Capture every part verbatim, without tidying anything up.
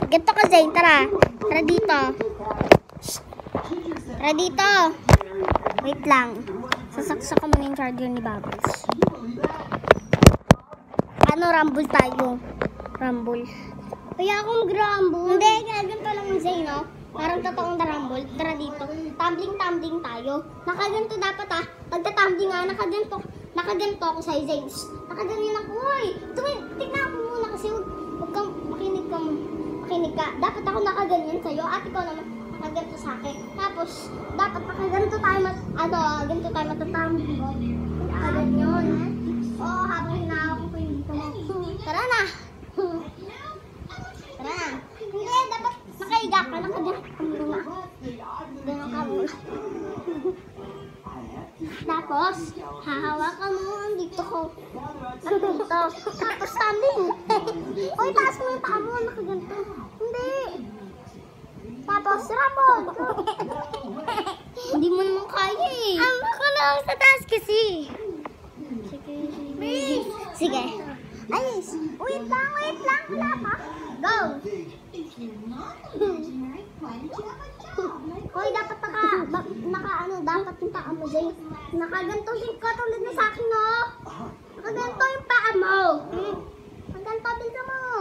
Ganito ka, Zane. Tara. Tara dito. Tara dito. Wait lang. Sasaksak ko muna yung charger ni Bubbles. Ano, rumble tayo? Rumble. Kaya akong mag-rumble. Hindi, ganito lang yung Zane, no? Parang totoong na-rumble. Tara dito. Tumbling-tumbling tayo. Nakaganto dapat, ah. Pagta-tumbling nga, nakaganto. Nakaganto ako sa Zane. Nakaganyan ako. Uy, tignan ako muna kasi huwag, huwag kang makinig ka. Makinig ka. Dapat ako nakaganyan sa'yo. At ikaw naman nakaganto sa akin. Tapos, dapat nakaganto tayo mat... Ano, ganito tayo matatumbling. Nakaganyan. Oo, habang hinahawak ko yung dito mo. Tara na. Tara na. Hindi, dapat nakahiga ka. Nakaganto ka muna. Ganun ka muna. Tapos, hahawakan mo ang dito ko. Ang dito. Tapos, tumbling. Uy, taas mo yung paa mo. Nakaganto. Hindi. Tapos, ramon. Hindi mo naman kaya eh. Ang baka lang sa taas kasi. Sige. Sige. Ayos. Wait lang, wait lang. Wala pa. Go. Hoy, dapat naka, ba, naka ano, dapat yung paa mo dyan. Nakaganto yung katulad na sa akin, no? Nakaganto yung paa mo. Hmm? Nakaganto din sa mo.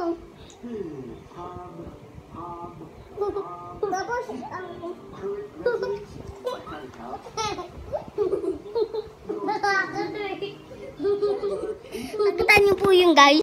Tapos, ang... Nakakita niyo po yung guys.